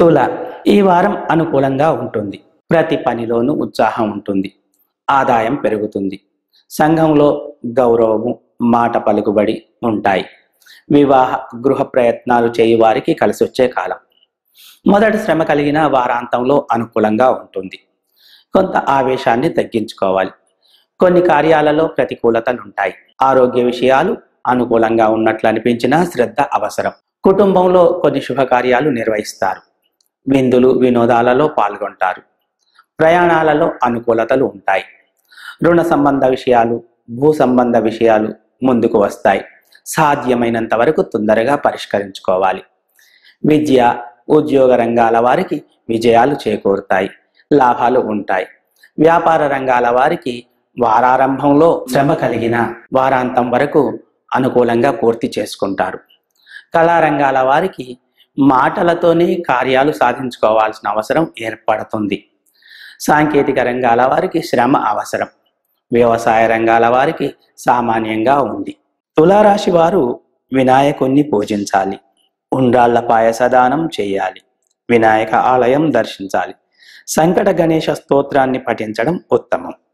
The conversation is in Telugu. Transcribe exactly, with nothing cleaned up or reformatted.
తుల ఈ వారం అనుకూలంగా ఉంటుంది. ప్రతి పనిలోనూ ఉత్సాహం ఉంటుంది. ఆదాయం పెరుగుతుంది. సంఘంలో గౌరవము, మాట పలుకుబడి ఉంటాయి. వివాహ గృహ ప్రయత్నాలు చేయు వారికి కలిసొచ్చే కాలం. మొదటి శ్రమ కలిగిన వారాంతంలో అనుకూలంగా ఉంటుంది. కొంత ఆవేశాన్ని తగ్గించుకోవాలి. కొన్ని కార్యాలలో ప్రతికూలతలు ఉంటాయి. ఆరోగ్య విషయాలు అనుకూలంగా ఉన్నట్లు అనిపించినా శ్రద్ధ అవసరం. కుటుంబంలో కొన్ని శుభకార్యాలు నిర్వహిస్తారు. విందులు వినోదాలలో పాల్గొంటారు. ప్రయాణాలలో అనుకూలతలు ఉంటాయి. రుణ సంబంధ విషయాలు, భూ సంబంధ విషయాలు ముందుకు వస్తాయి. సాధ్యమైనంత వరకు తొందరగా పరిష్కరించుకోవాలి. విద్య, ఉద్యోగ రంగాల వారికి విజయాలు చేకూరుతాయి. లాభాలు ఉంటాయి. వ్యాపార రంగాల వారికి వారారంభంలో శ్రమ కలిగిన వారాంతం వరకు అనుకూలంగా పూర్తి చేసుకుంటారు. కళారంగాల వారికి మాటలతోనే కార్యాలు సాధించుకోవాల్సిన అవసరం ఏర్పడుతుంది. సాంకేతిక రంగాల వారికి శ్రమ అవసరం. వ్యవసాయ రంగాల వారికి సామాన్యంగా ఉంది. తులారాశి వారు వినాయకుణ్ణి పూజించాలి. ఉండ్రాళ్ల పాయసదానం చేయాలి. వినాయక ఆలయం దర్శించాలి. సంకట గణేశ స్తోత్రాన్ని పఠించడం ఉత్తమం.